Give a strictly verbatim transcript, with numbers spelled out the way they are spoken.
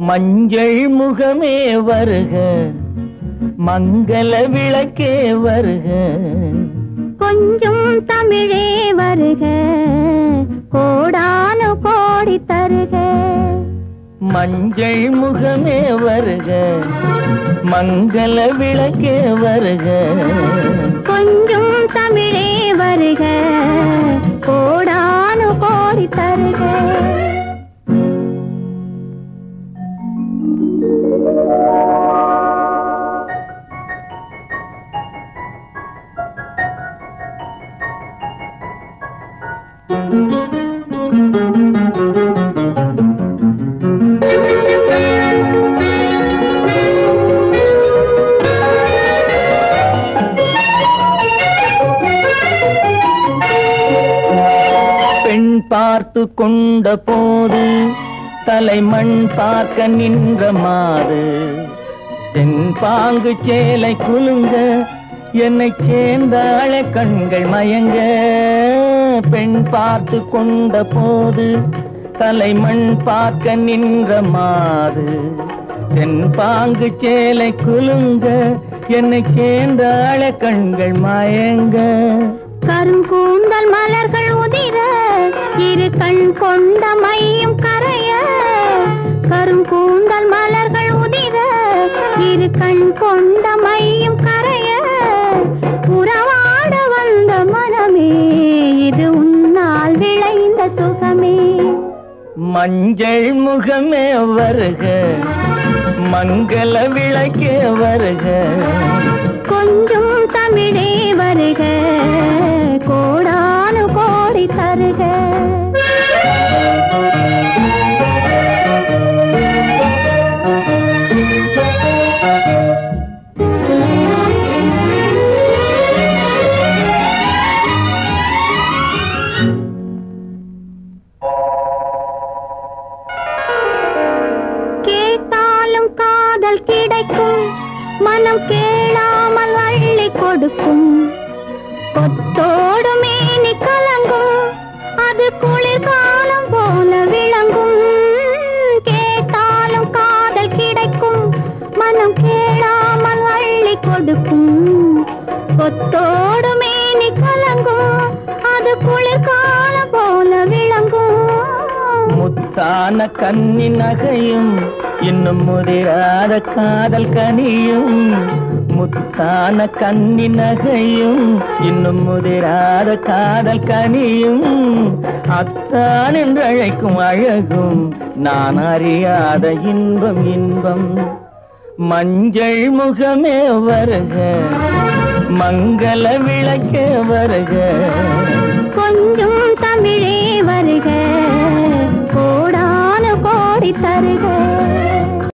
மஞ்சள் முகமே வருக, மங்கள விளக்கே வருக, கொஞ்சம் தமிழே வருக, கோடானு கோடி தருக. மஞ்சள் முகமே வருக, மங்கள விளக்கே வருக, கொஞ்சம் தமிழே வருக, கோடானு கோடி தருக. பெண் பார்த்து கொண்ட போது தலைமண் பார்க்க நின்ற மாது, தென் பாங்கு சேலை குலுங்க என்னை சேர்ந்தாள கண்கள் மயங்க. பெண் பார்த்து கொண்ட போது தலைமண் பார்க்க நின்ற மாது, தென் பாங்கு சேலை குலுங்க என்னை சேர்ந்தாள கண்கள் மயங்க. கருங்கூந்தல் மலர்கள் உதிர இரு கண் கொண்ட மையும் கரைய, கருங்கூந்தல் மலர்கள் உதிர இரு கண் கொண்ட மையும் கரைய, உறவாட வந்த மனமே இது உன்னால் விளைந்த சுகமே. மஞ்சள் முகமே வருக, மங்கள விளக்கே வருக, கொஞ்சம் தமிழே வருக, கோடானு கோடி தருக. கேட்டாலும் காதல் கிடைக்கும், மனம் கேளாமல் அள்ளி கொடுக்கும், கொத்தோடு மேனி கலங்கும், அது குளிர்காலம் போல விளங்கும். கேட்டாலும் காதல் கிடைக்கும், மனம் கேளாமல் அள்ளி கொடுக்கும், கொத்தோடு மேனி கலங்கும், அது குளிர்காலம் போல விளங்கும். முத்தான கன்னி நகையும் இன்னும் முதிராத காதல் கனியும், முத்தான கன்னி நகையும் இன்னும் முதிராத காதல் கனியும், அத்தான் என்று அழைக்கும் அழகும் நான் அறியாத இன்பம் இன்பம். மஞ்சள் முகமே வருக, மங்கள விளக்கே வருக, கொஞ்சம் தமிழே வருக, கோடானு கோடி தருக.